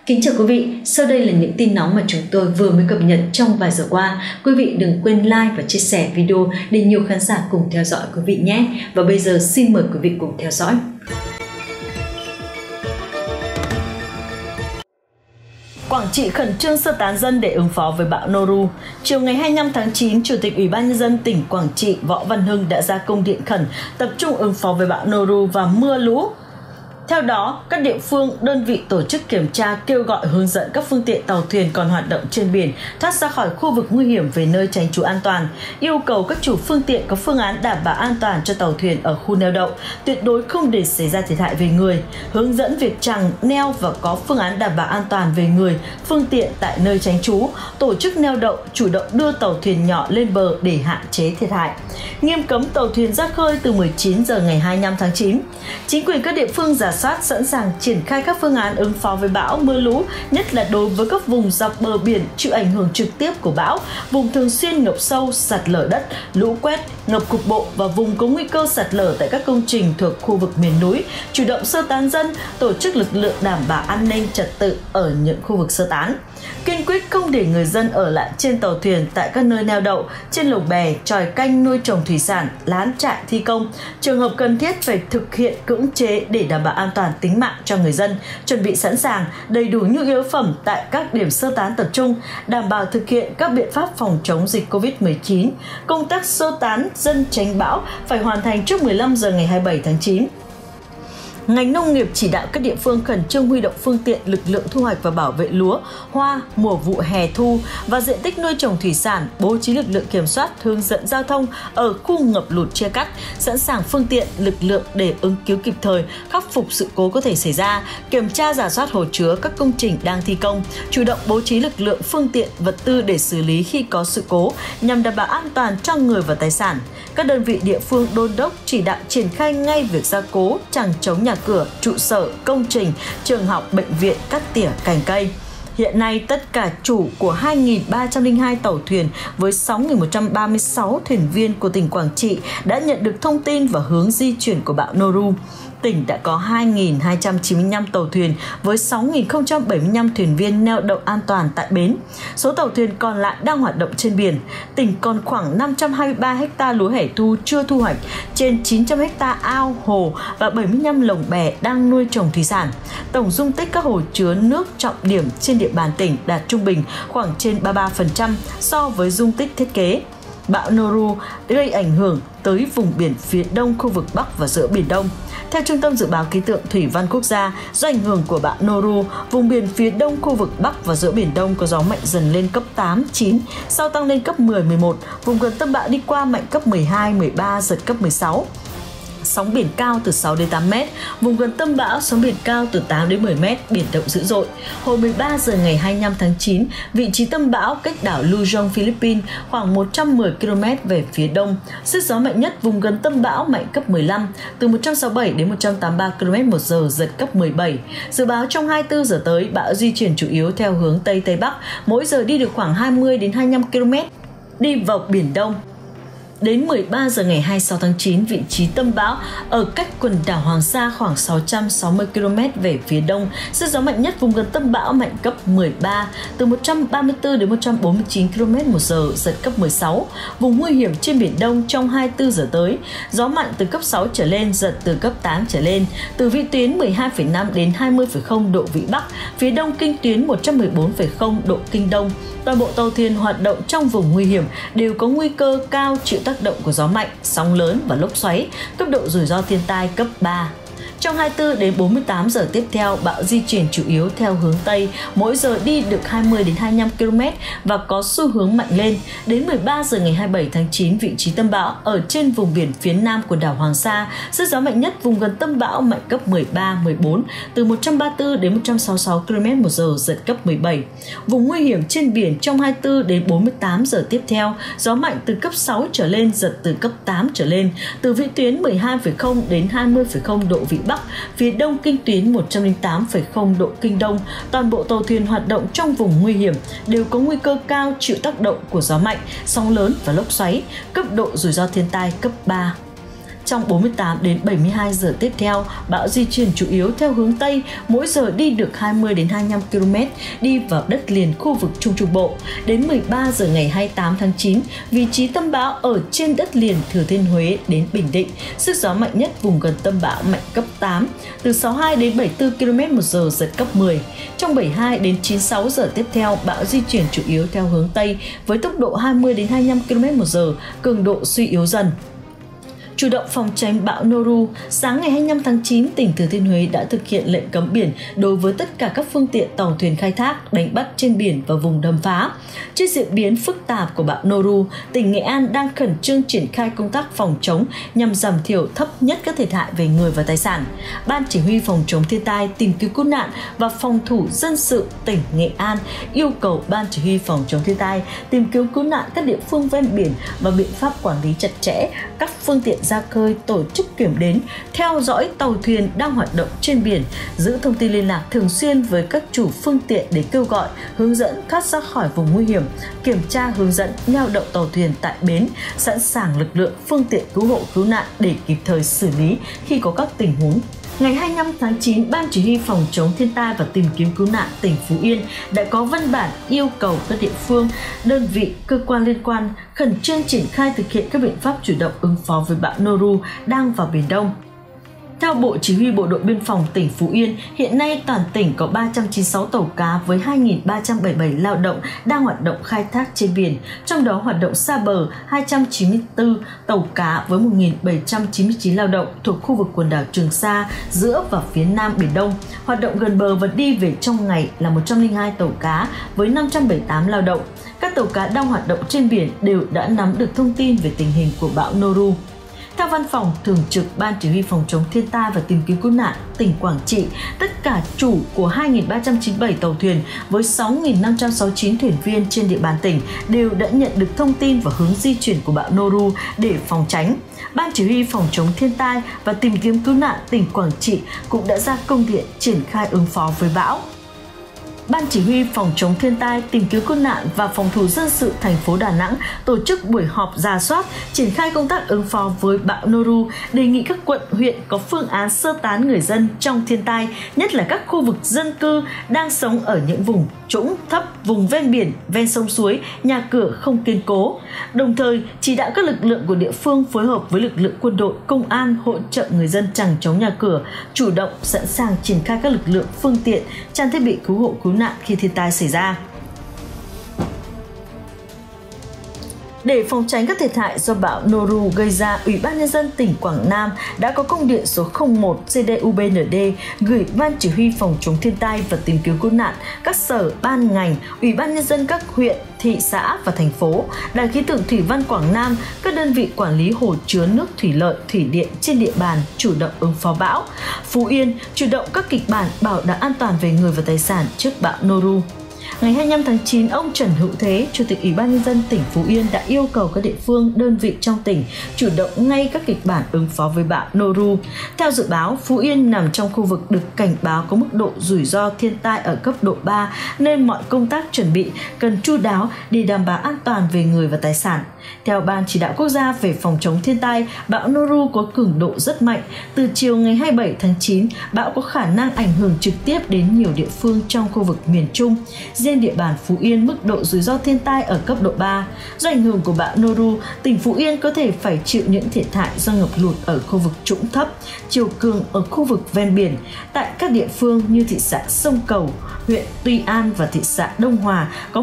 Kính chào quý vị, sau đây là những tin nóng mà chúng tôi vừa mới cập nhật trong vài giờ qua. Quý vị đừng quên like và chia sẻ video để nhiều khán giả cùng theo dõi quý vị nhé. Và bây giờ xin mời quý vị cùng theo dõi. Quảng Trị khẩn trương sơ tán dân để ứng phó với bão Noru. Chiều ngày 25 tháng 9, Chủ tịch Ủy ban Nhân dân tỉnh Quảng Trị Võ Văn Hưng đã ra công điện khẩn tập trung ứng phó với bão Noru và mưa lũ. Theo đó, các địa phương, đơn vị tổ chức kiểm tra kêu gọi hướng dẫn các phương tiện tàu thuyền còn hoạt động trên biển thoát ra khỏi khu vực nguy hiểm về nơi tránh trú an toàn, yêu cầu các chủ phương tiện có phương án đảm bảo an toàn cho tàu thuyền ở khu neo đậu, tuyệt đối không để xảy ra thiệt hại về người, hướng dẫn việc trăng, neo và có phương án đảm bảo an toàn về người, phương tiện tại nơi tránh trú, tổ chức neo đậu, chủ động đưa tàu thuyền nhỏ lên bờ để hạn chế thiệt hại. Nghiêm cấm tàu thuyền ra khơi từ 19 giờ ngày 25 tháng 9. Chính quyền các địa phương rà soát sẵn sàng triển khai các phương án ứng phó với bão mưa lũ, nhất là đối với các vùng dọc bờ biển chịu ảnh hưởng trực tiếp của bão, vùng thường xuyên ngập sâu, sạt lở đất, lũ quét, ngập cục bộ và vùng có nguy cơ sạt lở tại các công trình thuộc khu vực miền núi, chủ động sơ tán dân, tổ chức lực lượng đảm bảo an ninh trật tự ở những khu vực sơ tán. Kiên quyết không để người dân ở lại trên tàu thuyền tại các nơi neo đậu, trên lồng bè, chòi canh nuôi trồng thủy sản, lán trại thi công. Trường hợp cần thiết phải thực hiện cưỡng chế để đảm bảo an toàn tính mạng cho người dân, chuẩn bị sẵn sàng đầy đủ nhu yếu phẩm tại các điểm sơ tán tập trung, đảm bảo thực hiện các biện pháp phòng chống dịch Covid-19. Công tác sơ tán dân tránh bão phải hoàn thành trước 15 giờ ngày 27 tháng 9. Ngành nông nghiệp chỉ đạo các địa phương khẩn trương huy động phương tiện, lực lượng thu hoạch và bảo vệ lúa, hoa mùa vụ hè thu và diện tích nuôi trồng thủy sản, bố trí lực lượng kiểm soát, hướng dẫn giao thông ở khu ngập lụt chia cắt, sẵn sàng phương tiện, lực lượng để ứng cứu kịp thời, khắc phục sự cố có thể xảy ra, kiểm tra rà soát hồ chứa các công trình đang thi công, chủ động bố trí lực lượng, phương tiện, vật tư để xử lý khi có sự cố nhằm đảm bảo an toàn cho người và tài sản. Các đơn vị địa phương đôn đốc chỉ đạo triển khai ngay việc gia cố, chằng chống nhà cửa, trụ sở, công trình, trường học, bệnh viện, cắt tỉa cành cây. Hiện nay, tất cả chủ của 2.302 tàu thuyền với 6.136 thuyền viên của tỉnh Quảng Trị đã nhận được thông tin và hướng di chuyển của bão Noru. Tỉnh đã có 2.295 tàu thuyền với 6.075 thuyền viên neo đậu an toàn tại bến. Số tàu thuyền còn lại đang hoạt động trên biển. Tỉnh còn khoảng 523 ha lúa hẻ thu chưa thu hoạch, trên 900 ha ao, hồ và 75 lồng bè đang nuôi trồng thủy sản. Tổng dung tích các hồ chứa nước trọng điểm trên địa bàn tỉnh đạt trung bình khoảng trên 33% so với dung tích thiết kế. Bão Noru gây ảnh hưởng tới vùng biển phía đông khu vực Bắc và giữa Biển Đông. Theo Trung tâm Dự báo Khí tượng Thủy văn Quốc gia, do ảnh hưởng của bão Noru, vùng biển phía đông khu vực Bắc và giữa Biển Đông có gió mạnh dần lên cấp 8, 9, sau tăng lên cấp 10, 11, vùng gần tâm bão đi qua mạnh cấp 12, 13, giật cấp 16. Sóng biển cao từ 6 đến 8 mét, vùng gần tâm bão sóng biển cao từ 8 đến 10 mét, biển động dữ dội. Hồi 13 giờ ngày 25 tháng 9, vị trí tâm bão cách đảo Luzon, Philippines khoảng 110 km về phía đông. Sức gió mạnh nhất vùng gần tâm bão mạnh cấp 15, từ 167 đến 183 km/h, giật cấp 17. Dự báo trong 24 giờ tới, bão di chuyển chủ yếu theo hướng Tây Tây Bắc, mỗi giờ đi được khoảng 20 đến 25 km, đi vào Biển Đông. Đến 13 giờ ngày 26 tháng 9, vị trí tâm bão ở cách quần đảo Hoàng Sa khoảng 660 km về phía đông. Sức gió mạnh nhất vùng gần tâm bão mạnh cấp 13, từ 134 đến 149 km/h, giật cấp 16. Vùng nguy hiểm trên Biển Đông trong 24 giờ tới, gió mạnh từ cấp 6 trở lên, giật từ cấp 8 trở lên, từ vĩ tuyến 12,5 đến 20,0 độ vĩ Bắc, phía đông kinh tuyến 114,0 độ kinh Đông. Toàn bộ tàu thuyền hoạt động trong vùng nguy hiểm đều có nguy cơ cao chịu tác động của gió mạnh, sóng lớn và lốc xoáy, cấp độ rủi ro thiên tai cấp 3. Trong 24 đến 48 giờ tiếp theo, bão di chuyển chủ yếu theo hướng Tây, mỗi giờ đi được 20 đến 25 km và có xu hướng mạnh lên. Đến 13 giờ ngày 27 tháng 9, vị trí tâm bão ở trên vùng biển phía nam của đảo Hoàng Sa, sức gió mạnh nhất vùng gần tâm bão mạnh cấp 13, 14, từ 134 đến 166 km/h, giật cấp 17. Vùng nguy hiểm trên biển trong 24 đến 48 giờ tiếp theo, gió mạnh từ cấp 6 trở lên, giật từ cấp 8 trở lên, từ vĩ tuyến 12,0 đến 20,0 độ vĩ Bắc, phía đông kinh tuyến 108,0 độ kinh Đông. Toàn bộ tàu thuyền hoạt động trong vùng nguy hiểm đều có nguy cơ cao chịu tác động của gió mạnh, sóng lớn và lốc xoáy, cấp độ rủi ro thiên tai cấp 3. Trong 48 đến 72 giờ tiếp theo, bão di chuyển chủ yếu theo hướng Tây, mỗi giờ đi được 20 đến 25 km, đi vào đất liền khu vực Trung Trung Bộ. Đến 13 giờ ngày 28 tháng 9, vị trí tâm bão ở trên đất liền Thừa Thiên Huế đến Bình Định, sức gió mạnh nhất vùng gần tâm bão mạnh cấp 8, từ 62 đến 74 km/h, giật cấp 10. Trong 72 đến 96 giờ tiếp theo, bão di chuyển chủ yếu theo hướng Tây với tốc độ 20 đến 25 km/h, cường độ suy yếu dần. Chủ động phòng tránh bão Noru, sáng ngày 25 tháng 9, tỉnh Thừa Thiên Huế đã thực hiện lệnh cấm biển đối với tất cả các phương tiện tàu thuyền khai thác, đánh bắt trên biển và vùng đầm phá. Trước diễn biến phức tạp của bão Noru, tỉnh Nghệ An đang khẩn trương triển khai công tác phòng chống nhằm giảm thiểu thấp nhất các thiệt hại về người và tài sản. Ban Chỉ huy phòng chống thiên tai, tìm kiếm cứu nạn và phòng thủ dân sự tỉnh Nghệ An yêu cầu Ban Chỉ huy phòng chống thiên tai, tìm kiếm cứu nạn các địa phương ven biển và biện pháp quản lý chặt chẽ các phương tiện ra khơi, tổ chức kiểm đếm, theo dõi tàu thuyền đang hoạt động trên biển, giữ thông tin liên lạc thường xuyên với các chủ phương tiện để kêu gọi, hướng dẫn thoát ra khỏi vùng nguy hiểm, kiểm tra hướng dẫn neo đậu tàu thuyền tại bến, sẵn sàng lực lượng phương tiện cứu hộ cứu nạn để kịp thời xử lý khi có các tình huống. Ngày 25 tháng 9, Ban Chỉ huy phòng chống thiên tai và tìm kiếm cứu nạn tỉnh Phú Yên đã có văn bản yêu cầu các địa phương, đơn vị, cơ quan liên quan khẩn trương triển khai thực hiện các biện pháp chủ động ứng phó với bão Noru đang vào Biển Đông. Theo Bộ Chỉ huy Bộ đội Biên phòng tỉnh Phú Yên, hiện nay toàn tỉnh có 396 tàu cá với 2.377 lao động đang hoạt động khai thác trên biển, trong đó hoạt động xa bờ 294 tàu cá với 1.799 lao động thuộc khu vực quần đảo Trường Sa, giữa và phía Nam Biển Đông. Hoạt động gần bờ và đi về trong ngày là 102 tàu cá với 578 lao động. Các tàu cá đang hoạt động trên biển đều đã nắm được thông tin về tình hình của bão Noru. Theo Văn phòng Thường trực Ban Chỉ huy phòng chống thiên tai và tìm kiếm cứu nạn tỉnh Quảng Trị, tất cả chủ của 2.397 tàu thuyền với 6.569 thuyền viên trên địa bàn tỉnh đều đã nhận được thông tin và hướng di chuyển của bão Noru để phòng tránh. Ban Chỉ huy phòng chống thiên tai và tìm kiếm cứu nạn tỉnh Quảng Trị cũng đã ra công điện triển khai ứng phó với bão. Ban Chỉ huy phòng chống thiên tai, tìm kiếm cứu nạn và phòng thủ dân sự thành phố Đà Nẵng tổ chức buổi họp rà soát, triển khai công tác ứng phó với bão Noru, đề nghị các quận, huyện có phương án sơ tán người dân trong thiên tai, nhất là các khu vực dân cư đang sống ở những vùng trũng thấp, vùng ven biển, ven sông suối, nhà cửa không kiên cố. Đồng thời, chỉ đạo các lực lượng của địa phương phối hợp với lực lượng quân đội, công an hỗ trợ người dân chằng chống nhà cửa, chủ động sẵn sàng triển khai các lực lượng, phương tiện, trang thiết bị cứu hộ cứu nạn khi thiên tai xảy ra. Để phòng tránh các thiệt hại do bão Noru gây ra, Ủy ban Nhân dân tỉnh Quảng Nam đã có công điện số 01 CDUBND gửi Ban Chỉ huy phòng chống thiên tai và tìm kiếm cứu nạn, các sở, ban ngành, Ủy ban Nhân dân các huyện, thị xã và thành phố, Đài khí tượng thủy văn Quảng Nam, các đơn vị quản lý hồ chứa nước thủy lợi, thủy điện trên địa bàn chủ động ứng phó bão. Phú Yên chủ động các kịch bản bảo đảm an toàn về người và tài sản trước bão Noru. Ngày 25 tháng 9, ông Trần Hữu Thế, Chủ tịch Ủy ban Nhân dân tỉnh Phú Yên đã yêu cầu các địa phương, đơn vị trong tỉnh chủ động ngay các kịch bản ứng phó với bão Noru. Theo dự báo, Phú Yên nằm trong khu vực được cảnh báo có mức độ rủi ro thiên tai ở cấp độ 3, nên mọi công tác chuẩn bị cần chu đáo để đảm bảo an toàn về người và tài sản. Theo Ban Chỉ đạo Quốc gia về phòng chống thiên tai, bão Noru có cường độ rất mạnh. Từ chiều ngày 27 tháng 9, bão có khả năng ảnh hưởng trực tiếp đến nhiều địa phương trong khu vực miền Trung. Riêng địa bàn Phú Yên, mức độ rủi ro thiên tai ở cấp độ 3. Do ảnh hưởng của bão Noru, tỉnh Phú Yên có thể phải chịu những thiệt hại do ngập lụt ở khu vực trũng thấp, chiều cường ở khu vực ven biển. Tại các địa phương như thị xã Sông Cầu, huyện Tuy An và thị xã Đông Hòa có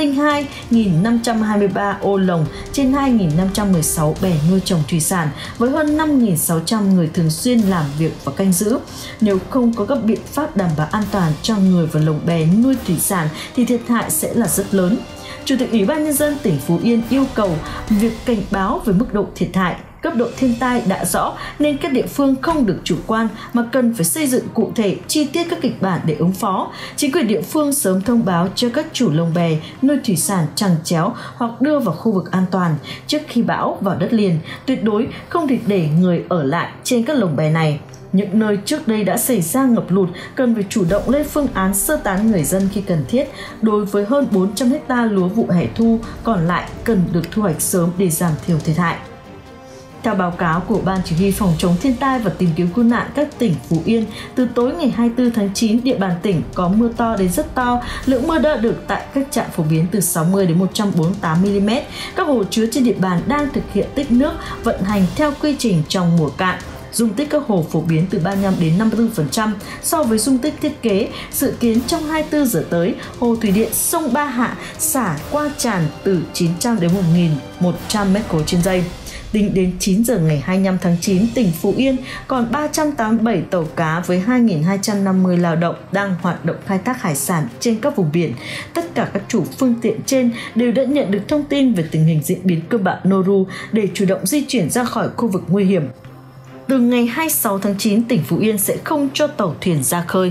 102.523 ô lồng trên 2.516 bè nuôi trồng thủy sản với hơn 5.600 người thường xuyên làm việc và canh giữ. Nếu không có các biện pháp đảm bảo an toàn cho người và lồng bè nuôi thủy sản thì thiệt hại sẽ là rất lớn. Chủ tịch Ủy ban Nhân dân tỉnh Phú Yên yêu cầu việc cảnh báo về mức độ thiệt hại, cấp độ thiên tai đã rõ nên các địa phương không được chủ quan mà cần phải xây dựng cụ thể chi tiết các kịch bản để ứng phó. Chính quyền địa phương sớm thông báo cho các chủ lồng bè nuôi thủy sản chằng chéo hoặc đưa vào khu vực an toàn trước khi bão vào đất liền. Tuyệt đối không được để người ở lại trên các lồng bè này. Những nơi trước đây đã xảy ra ngập lụt cần phải chủ động lên phương án sơ tán người dân khi cần thiết. Đối với hơn 400 ha lúa vụ hè thu còn lại cần được thu hoạch sớm để giảm thiểu thiệt hại. Theo báo cáo của Ban Chỉ huy Phòng chống thiên tai và tìm kiếm cứu nạn các tỉnh Phú Yên, từ tối ngày 24 tháng 9, địa bàn tỉnh có mưa to đến rất to, lượng mưa đo được tại các trạm phổ biến từ 60 đến 148 mm. Các hồ chứa trên địa bàn đang thực hiện tích nước, vận hành theo quy trình trong mùa cạn. Dung tích các hồ phổ biến từ 35 đến 54% so với dung tích thiết kế. Dự kiến trong 24 giờ tới, hồ thủy điện sông Ba Hạ xả qua tràn từ 900 đến 1.100 m3 trên giây. Tính đến 9 giờ ngày 25 tháng 9, tỉnh Phú Yên còn 387 tàu cá với 2.250 lao động đang hoạt động khai thác hải sản trên các vùng biển. Tất cả các chủ phương tiện trên đều đã nhận được thông tin về tình hình diễn biến cơn bão Noru để chủ động di chuyển ra khỏi khu vực nguy hiểm. Từ ngày 26 tháng 9, tỉnh Phú Yên sẽ không cho tàu thuyền ra khơi.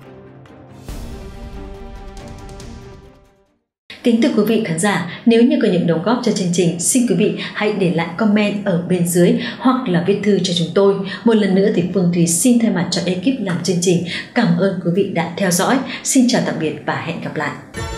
Kính thưa quý vị khán giả, nếu như có những đóng góp cho chương trình, xin quý vị hãy để lại comment ở bên dưới hoặc là viết thư cho chúng tôi. Một lần nữa thì Phương Thúy xin thay mặt cho ekip làm chương trình cảm ơn quý vị đã theo dõi. Xin chào tạm biệt và hẹn gặp lại.